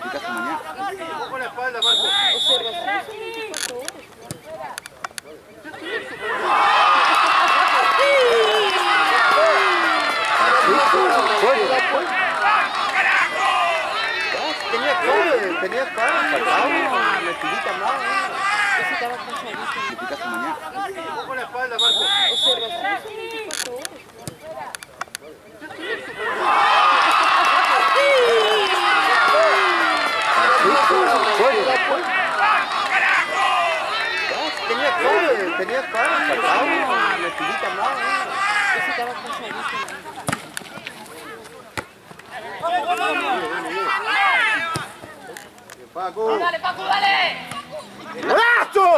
caso mañana. Con la espalda, Marco. Observación son 24 horas. Tenía cara, faltaba una esquinita más. Ese estaba cansadísimo. En caso mañana. Con la espalda, Marco. Observación son 24 horas. Tenía cara, faltaba una esquinita más. Ese estaba cansadísimo. Paco. ¡Dale, Paco, dale! ¡Golazo!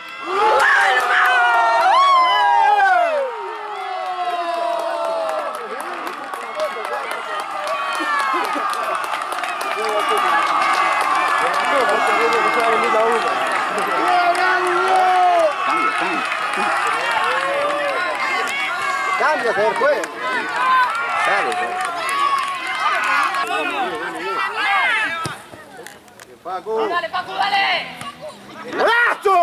Cambia, se fue. Dale, Paco. ¡Dale, Paco, dale! ¡Golazo!